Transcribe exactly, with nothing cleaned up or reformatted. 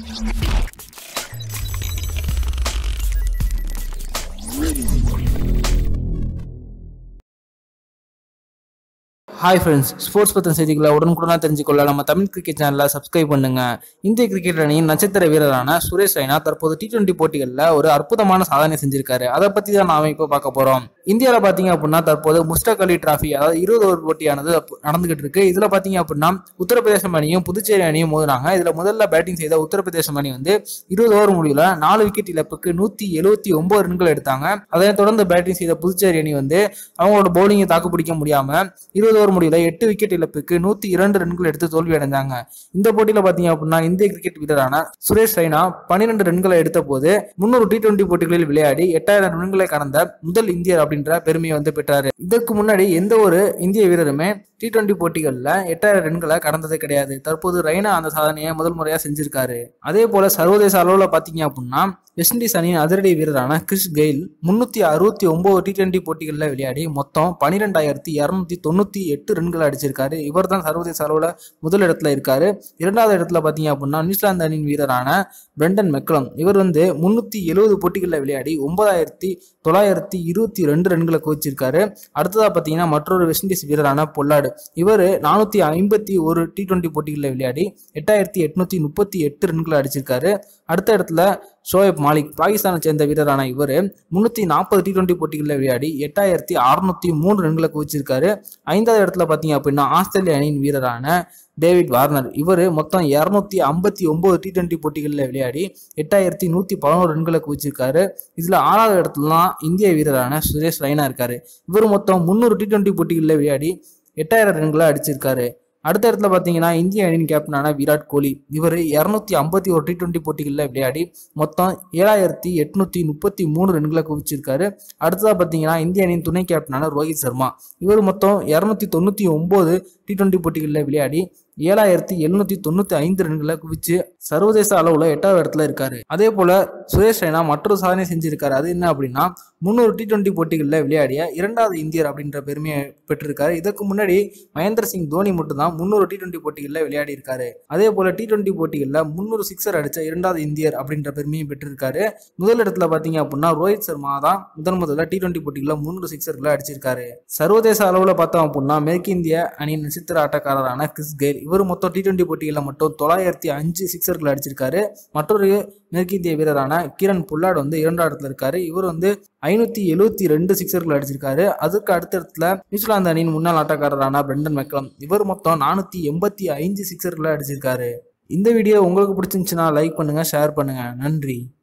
Hi friends, sports பத்தின செய்திகளை உடனுக்குடனாக தெரிஞ்சுக்கொள்ள நம்ம தமிழ் கிரிக்கெட் சேனலை சப்ஸ்கிரைப் பண்ணுங்க. இந்திய கிரிக்கெட் அணியின் நட்சத்திர வீரரான சுரேஷ் ரெய்னா தற்போது டி டுவெண்டி போட்டிகளில் ஒரு அற்புதமான சாதனை செஞ்சிருக்காரு. அதை பத்தி தான் நாம இப்போ பார்க்க போறோம். இந்தியாவில் பாத்தீங்க அப்படின்னா தற்போது முஸ்டாக் அலி டிராஃபி அதாவது இருபது ஓவர் போட்டியானது நடந்துகிட்டு இருக்கு. இதுல பாத்தீங்க அப்படின்னா உத்தரப்பிரதேசம் அணியும் புதுச்சேரி அணியும் மோதினாங்க. இதுல முதல்ல பேட்டிங் செய்த உத்தரப்பிரதேசம் அணி வந்து இருபது ஓவர் முடிவுல நாலு விக்கெட் இழப்புக்கு நூத்தி எழுபத்தி ஒன்பது ரன்கள் எடுத்தாங்க. அதனை தொடர்ந்து பேட்டிங் செய்த புதுச்சேரி அணி வந்து அவங்களோட பவுலிங்கை தாக்கு பிடிக்க முடியாம இருபது ஓவர் முடிவுல எட்டு விக்கெட் இழப்புக்கு நூத்தி இரண்டு ரன்கள் எடுத்து தோல்வி அடைஞ்சாங்க. இந்த போட்டியில பாத்தீங்க அப்படின்னா இந்திய கிரிக்கெட் வீரரான சுரேஷ் ரெய்னா பன்னிரண்டு ரன்களை எடுத்த போது முன்னூறு டி டுவெண்டி போட்டிகளில் விளையாடி எட்டாயிரம் ரன்களை கடந்த முதல் இந்தியர் அப்படின்ற பெருமையை வந்து பெற்றாரு. இதற்கு முன்னாடி எந்த ஒரு இந்திய வீரருமே டி டுவெண்டி போட்டிகள்ல எட்டாயிரம் ரன்களை கடந்தது கிடையாது. தற்போது ரெய்னா அந்த சாதனையை முதல் முறையா செஞ்சிருக்காரு. அதே போல சர்வதேச அளவுல பாத்தீங்க அப்படின்னா வெஸ்ட் இண்டீஸ் அணியின் அதிரடி வீரரான கிறிஸ் கெயில் முன்னூத்தி அறுபத்தி ஒன்பது டி டுவெண்டி போட்டிகளில் விளையாடி மொத்தம் பனிரெண்டாயிரத்தி இருநூத்தி தொண்ணூத்தி எட்டு ரன்கள் அடிச்சிருக்காரு. இவர் தான் சர்வதேச அளவுல முதல் இடத்துல இருக்காரு. இரண்டாவது இடத்துல பாத்தீங்க அப்படின்னா நியூசிலாந்து அணியின் வீரரான பிரெண்டன் மெக்கலம் இவர் வந்து முன்னூத்தி எழுபது போட்டிகளில் விளையாடி ஒன்பதாயிரத்தி தொள்ளாயிரத்தி இருபத்தி ரெண்டு ரன்களை குவிச்சிருக்காரு. அடுத்ததா பாத்தீங்கன்னா மற்றொரு வெஸ்ட் இண்டீஸ் வீரரான பொல்லாடு இவர் நானூத்தி ஐம்பத்தி ஒரு டி டுவெண்டி போட்டிகளில் விளையாடி எட்டாயிரத்தி எட்நூத்தி முப்பத்தி எட்டு ரன்களை அடிச்சிருக்காரு. அடுத்த இடத்துல ஷோயப் மாலிக் பாகிஸ்தானை சேர்ந்த வீரரான இவர் முன்னூத்தி நாற்பது டி டுவெண்டி போட்டிகளில் விளையாடி எட்டாயிரத்தி அறுநூத்தி மூணு ரன்களை குவிச்சிருக்காரு. ஐந்தாவது இடத்துல பாத்தீங்க அப்படின்னா ஆஸ்திரேலிய அணியின் வீரரான டேவிட் வார்னர் இவர் மொத்தம் இருநூத்தி ஐம்பத்தி ஒன்பது டி டுவெண்டி போட்டிகளில் விளையாடி எட்டாயிரத்தி நூத்தி பதினோரு ரன்களை குவிச்சிருக்காரு. இதுல ஆறாவது இடத்துல தான் இந்திய வீரரான சுரேஷ் ரெய்னா இருக்காரு. இவர் மொத்தம் முன்னூறு டி டுவெண்டி போட்டிகளில் விளையாடி எட்டாயிரம் ரன்களை அடிச்சிருக்காரு. அடுத்த இடத்துல பாத்தீங்கன்னா இந்திய அணியின் கேப்டனான விராட் கோலி இவர் இருநூத்தி ஐம்பத்தி ஒரு டி டுவெண்டி போட்டிகளில் விளையாடி மொத்தம் ஏழாயிரத்தி எட்நூத்தி முப்பத்தி மூணு ரன்களை குவிச்சிருக்காரு. அடுத்ததா பாத்தீங்கன்னா இந்திய அணியின் துணை கேப்டனான ரோஹித் சர்மா இவர் மொத்தம் இருநூத்தி தொண்ணூத்தி ஒன்பது டி டுவெண்டி போட்டிகளில் விளையாடி ஏழாயிரத்தி எழுநூத்தி தொண்ணூத்தி ஐந்து ரன்களை குவிச்சு சர்வதேச அளவுல எட்டாவது இடத்துல இருக்காரு. அதே போல சுரேஷ் ரெய்னா மற்றொரு சாதனை செஞ்சிருக்காரு. அது என்ன அப்படின்னா முன்னூறு டி டுவெண்டி போட்டிகளில் விளையாடிய இரண்டாவது இந்தியர் அப்படின்ற பெருமையை பெற்றிருக்காரு. இதற்கு முன்னாடி மகேந்திர சிங் தோனி மட்டும்தான் முன்னூறு டி டுவெண்டி போட்டிகளில் விளையாடி இருக்காரு. அதே போல டி டுவெண்டி போட்டிகளில் முன்னூறு சிக்ஸர் அடிச்ச இரண்டாவது இந்தியர் அப்படின்ற பெருமையை பெற்றிருக்காரு. முதல் இடத்துல பாத்தீங்க அப்படின்னா ரோஹித் சர்மா தான் முதன் முதல்ல டி டுவெண்டி போட்டிகளில் முன்னூறு சிக்ஸர்களை அடிச்சிருக்காரு. சர்வதேச அளவுல பார்த்தோம் அப்படின்னா மேற்கு இந்திய அணியின் நட்சத்திர ஆட்டக்காரரான கிறிஸ் கெயில் இவர் மொத்தம் டி டுவெண்டி போட்டிகளில் மட்டும் தொள்ளாயிரத்தி அஞ்சு சிக்ஸர்கள் அடிச்சிருக்காரு. மற்றொரு மேற்கு இந்திய வீரரான கிரண் பொல்லாட் வந்து இரண்டாவது இடத்துல இருக்காரு. இவர் வந்து ஐநூத்தி எழுபத்தி ரெண்டு சிக்ஸர்கள் அடிச்சிருக்காரு. அதுக்கு அடுத்த இடத்துல நியூசிலாந்து அணியின் முன்னாள் ஆட்டக்காரரான பிரெண்டன் மெக்கலம் இவர் மொத்தம் நானூத்தி எண்பத்தி ஐந்து சிக்ஸர்களை அடிச்சிருக்காரு. இந்த வீடியோ உங்களுக்கு பிடிச்சிருந்துச்சுன்னா லைக் பண்ணுங்க, ஷேர் பண்ணுங்க. நன்றி.